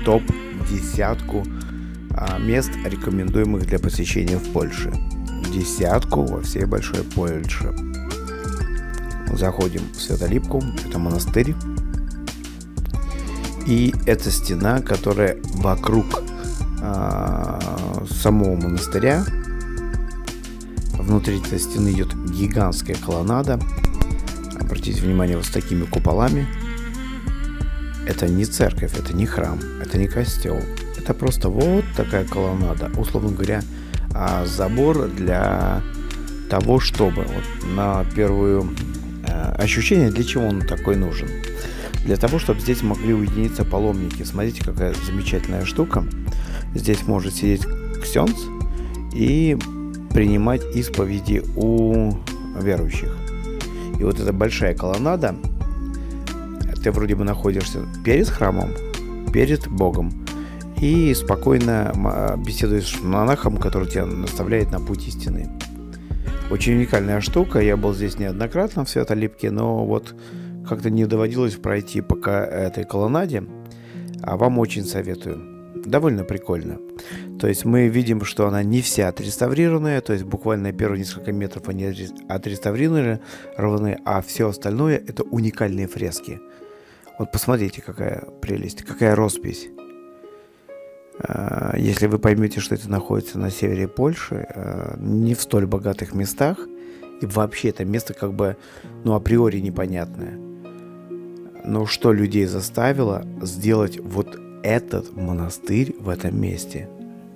топ-10 мест, рекомендуемых для посещения в Польше. 10 во всей большой Польше. Заходим в Святолипку, это монастырь. И это стена, которая вокруг самого монастыря. Внутри этой стены идет гигантская колоннада. Обратите внимание, вот с такими куполами. Это не церковь, это не храм, это не костел. Это просто вот такая колоннада. Условно говоря, забор для того, чтобы вот на первое ощущение, для чего он такой нужен. Для того, чтобы здесь могли уединиться паломники. Смотрите, какая замечательная штука. Здесь может сидеть ксенц и принимать исповеди у верующих. И вот эта большая колоннада, ты вроде бы находишься перед храмом, перед Богом, и спокойно беседуешь с монахом, который тебя наставляет на путь истины. Очень уникальная штука. Я был здесь неоднократно в Святолипке, но вот как-то не доводилось пройти пока этой колоннаде. А вам очень советую. Довольно прикольно. То есть мы видим, что она не вся отреставрированная, то есть буквально первые несколько метров они отреставрированы, а все остальное это уникальные фрески. Вот посмотрите, какая прелесть, какая роспись. Если вы поймете, что это находится на севере Польши, не в столь богатых местах, и вообще это место как бы, априори непонятное. Но что людей заставило сделать вот этот монастырь в этом месте?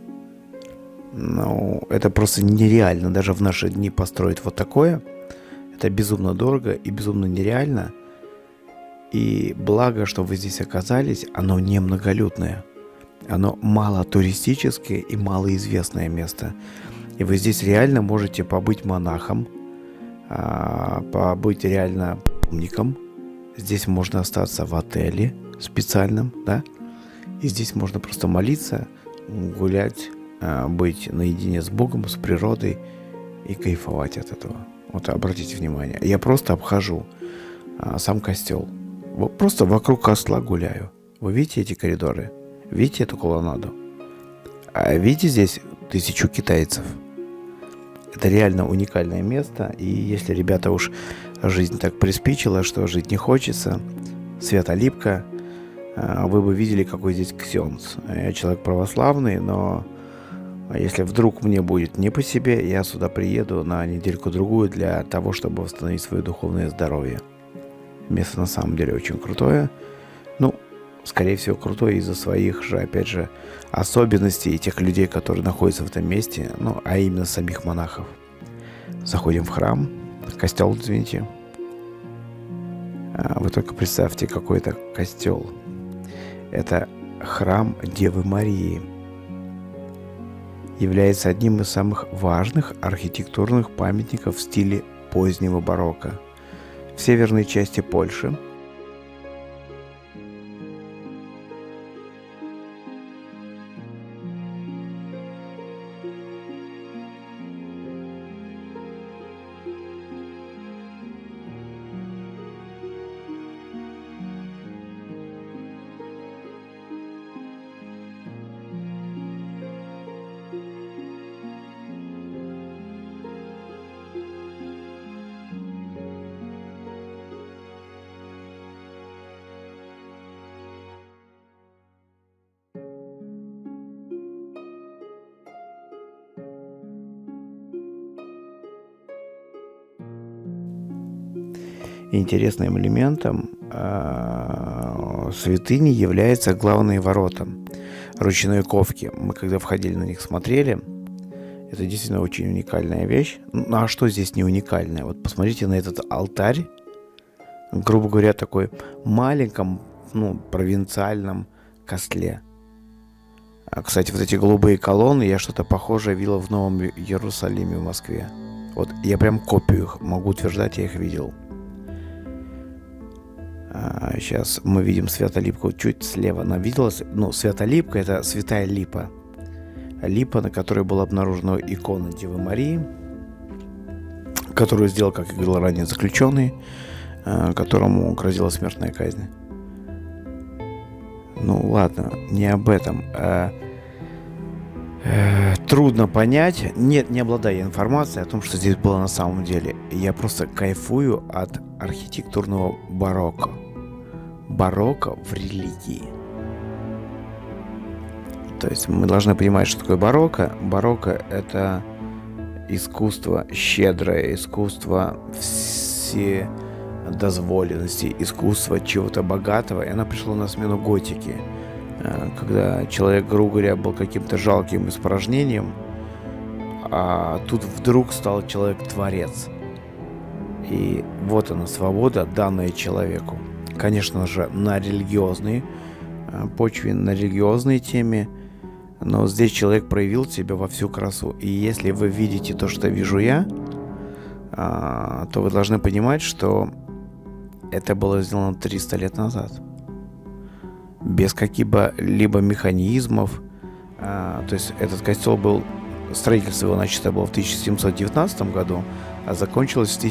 Это просто нереально. Даже в наши дни построить вот такое, это безумно дорого и безумно нереально. И благо, что вы здесь оказались, оно не многолюдное. Оно мало туристическое и малоизвестное место. И вы здесь реально можете побыть монахом, побыть реально паломником. Здесь можно остаться в отеле специальном, да? И здесь можно просто молиться, гулять, быть наедине с Богом, с природой и кайфовать от этого. Вот обратите внимание, я просто обхожу сам костел. Вот просто вокруг костла гуляю. Вы видите эти коридоры? Видите эту колоннаду? А видите здесь 1000 китайцев? Это реально уникальное место. И если, ребята, уж жизнь так приспичила, что жить не хочется, Святолипка, вы бы видели, какой здесь ксенц. Я человек православный, но если вдруг мне будет не по себе, я сюда приеду на недельку-другую для того, чтобы восстановить свое духовное здоровье. Место на самом деле очень крутое. Скорее всего, крутое из-за своих же, опять же, особенностей и тех людей, которые находятся в этом месте, а именно самих монахов. Заходим в храм, костел, извините. Вы только представьте, какой это костел. Это храм Девы Марии. Является одним из самых важных архитектурных памятников в стиле позднего барокко в северной части Польши. Интересным элементом святыни являются главные ворота ручной ковки. Мы когда входили на них, смотрели. Это действительно очень уникальная вещь. А что здесь не уникальное? Вот посмотрите на этот алтарь. Грубо говоря, такой маленьком, провинциальном костле. Кстати, вот эти голубые колонны, я что-то похожее видел в Новом Иерусалиме в Москве. Вот я прям копию их могу утверждать, я их видел. Сейчас мы видим Святолипку чуть слева. Она виделась, Святолипка — это святая липа. Липа, на которой была обнаружена икона Девы Марии, которую сделал, как я говорил ранее, заключенный, которому грозила смертная казнь. Ну ладно, не об этом. Трудно понять. Нет, не обладая информацией о том, что здесь было на самом деле. Я просто кайфую от архитектурного барокко. Барокко в религии. То есть мы должны понимать, что такое барокко. Барокко — это искусство щедрое, искусство вседозволенности, искусство чего-то богатого. И оно пришло на смену готике. Когда человек, грубо говоря, был каким-то жалким испражнением, а тут вдруг стал человек-творец. И вот она, свобода, данная человеку. Конечно же, на религиозной почве, на религиозной теме, но здесь человек проявил себя во всю красу. И если вы видите то, что вижу я, то вы должны понимать, что это было сделано 300 лет назад. Без каких-либо механизмов. То есть этот костел был, строительство его начато было в 1719 году, а закончилось в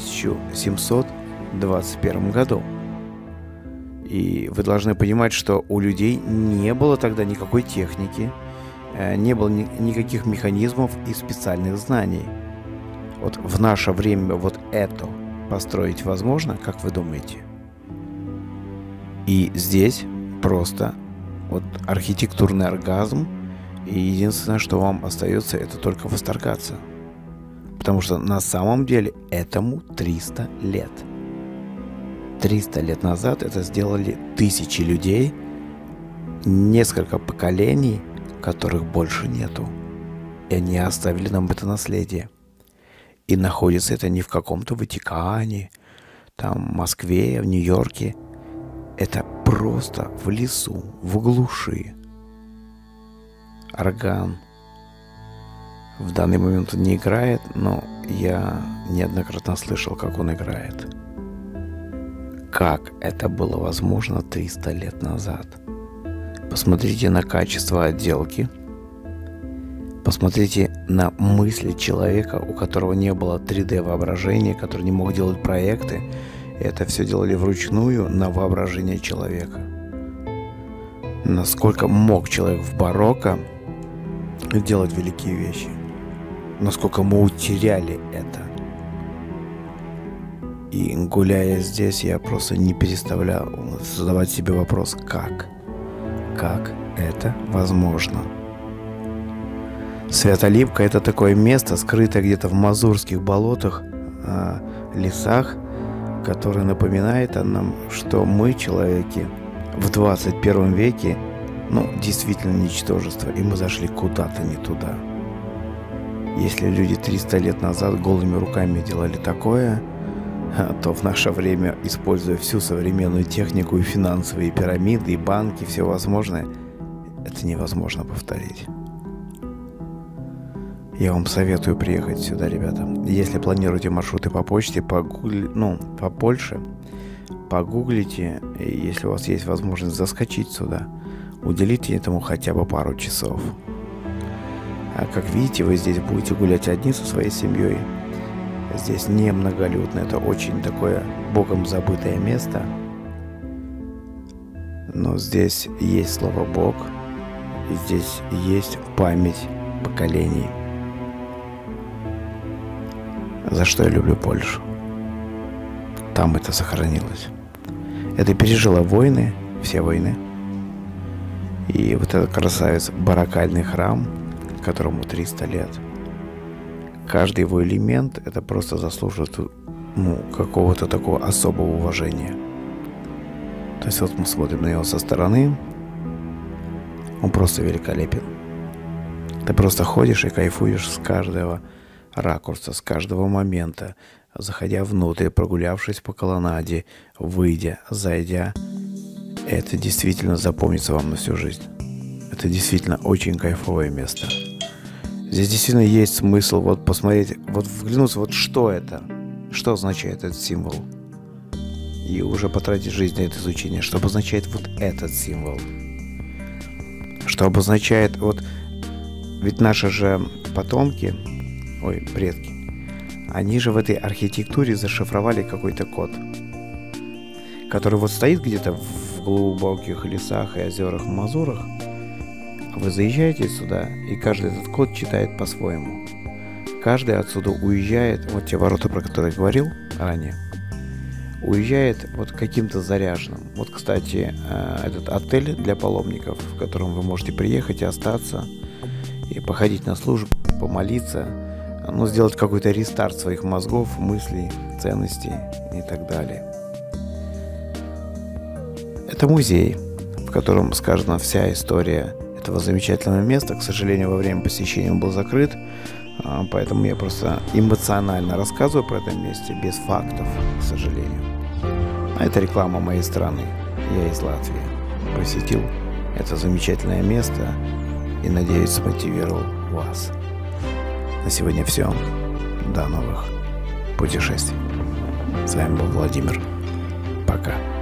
1721 году. И вы должны понимать, что у людей не было тогда никакой техники, не было никаких механизмов и специальных знаний. Вот в наше время вот это построить возможно, как вы думаете? И здесь просто вот архитектурный оргазм, и единственное, что вам остается, это только восторгаться. Потому что на самом деле этому 300 лет. 300 лет назад это сделали тысячи людей, несколько поколений, которых больше нету. И они оставили нам это наследие. И находится это не в каком-то Ватикане, там, в Москве, в Нью-Йорке. Это просто в лесу, в глуши. Орган в данный момент он не играет, но я неоднократно слышал, как он играет. Как это было возможно 300 лет назад? Посмотрите на качество отделки. Посмотрите на мысли человека, у которого не было 3D воображения, который не мог делать проекты. Это все делали вручную на воображение человека. Насколько мог человек в барокко делать великие вещи. Насколько мы утеряли это. И гуляя здесь, я просто не переставлял задавать себе вопрос, как? Как это возможно? Свято-Липка — это такое место, скрытое где-то в мазурских болотах, лесах, которое напоминает нам, что мы, человеки, в 21 веке, действительно ничтожество, и мы зашли куда-то не туда. Если люди 300 лет назад голыми руками делали такое, то в наше время, используя всю современную технику и финансовые пирамиды, и банки, все возможное, это невозможно повторить. Я вам советую приехать сюда, ребята. Если планируете маршруты по почте, по Польше, погуглите, и если у вас есть возможность заскочить сюда, уделите этому хотя бы пару часов. А как видите, вы здесь будете гулять одни со своей семьей. Здесь не многолюдно, это очень такое богом забытое место. Но здесь есть слово Бог, и здесь есть память поколений. За что я люблю Польшу? Там это сохранилось. Это пережило войны, все войны. И вот этот красавец барокальный храм, которому 300 лет. Каждый его элемент — это просто заслуживает какого-то такого особого уважения. То есть вот мы смотрим на него со стороны, он просто великолепен. Ты просто ходишь и кайфуешь с каждого ракурса, с каждого момента, заходя внутрь, прогулявшись по колоннаде, выйдя, зайдя. Это действительно запомнится вам на всю жизнь. Это действительно очень кайфовое место. Здесь действительно есть смысл вот посмотреть, вот взглянуться, вот что это, что означает этот символ. И уже потратить жизнь на это изучение, что обозначает вот этот символ. Что обозначает вот, ведь наши же потомки, предки, они же в этой архитектуре зашифровали какой-то код, который вот стоит где-то в в глубоких лесах и озерах в Мазурах, вы заезжаете сюда, и каждый этот код читает по-своему. Каждый отсюда уезжает, вот те ворота, про которые я говорил ранее, уезжает вот каким-то заряженным. Вот, кстати, этот отель для паломников, в котором вы можете приехать и остаться, и походить на службу, помолиться, ну, сделать какой-то рестарт своих мозгов, мыслей, ценностей и так далее. Это музей, в котором сказана вся история этого замечательного места. К сожалению, во время посещения он был закрыт, поэтому я просто эмоционально рассказываю про это месте, без фактов, к сожалению. А это реклама моей страны. Я из Латвии. Посетил это замечательное место и, надеюсь, смотивировал вас. На сегодня все. До новых путешествий. С вами был Владимир. Пока.